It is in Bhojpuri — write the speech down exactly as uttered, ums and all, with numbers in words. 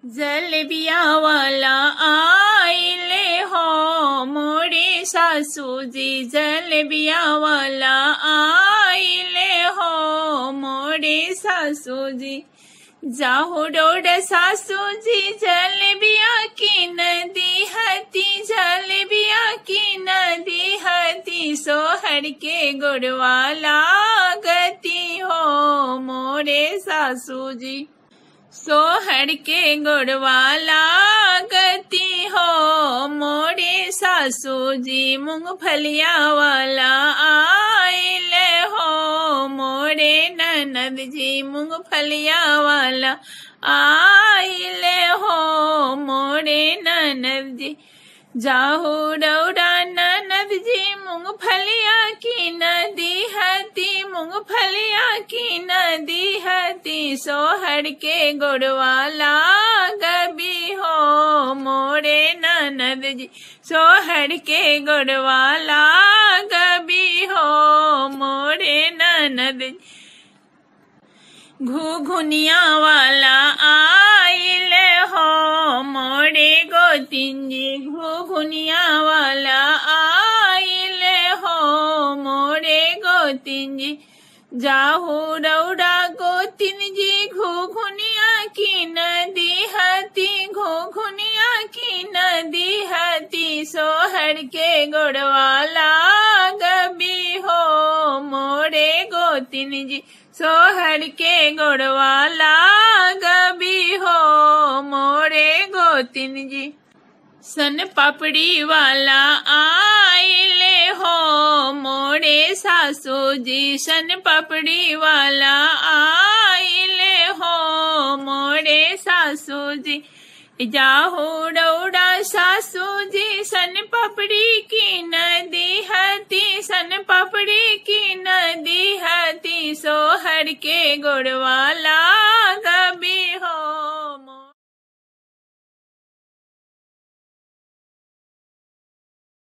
जलेबिया वाला आइले हो मोरे सासू जी, जलेबिया वाला आइले हो मोरे सासू जी। जाहो डोड सासू जी जलेबिया की नदी हती, जलेबिया की नदी हती, सोहर के गुड़वाला गति हो मोरे सासू जी। सोहर के गुड़वाला गति हो मोरे सासू जी। मूंगफलिया वाला आइले हो मोरे ननद जी, मूंगफलिया वाला आइले हो मोरे ननद जी। जाहो डौरा ननद जी मूंगफलिया की नदी हती, मूंगफलिया की नदी हती, सोहर के गुड़वाला गबी हो मोरे ननद जी, सोहर के गुड़वाला गबी हो मोरे ननद जी। घुघुनिया वाला आइले हो मोरे गोतिन जी, घुघुनिया वाला आइले हो मोरे गोतिन जी। जाहो रौरा गोतिन जी घुघुनिया की नदी हती, घुघुनिया की नदी हती, सोहर के गुड़वाला गबी हो मोरे गोतिन जी, सोहर के गुड़वाला गबी हो मोरे गोतिन जी। सन पापड़ी वाला आइले हो मोरे सासू जी, सन पापड़ी वाला आइले हो मोरे सासू जी। जाहो डौड़ा सासू जी सन पापड़ी की नदी हती, सन पापड़ी की नदी हती, सोहर के गुड़वाला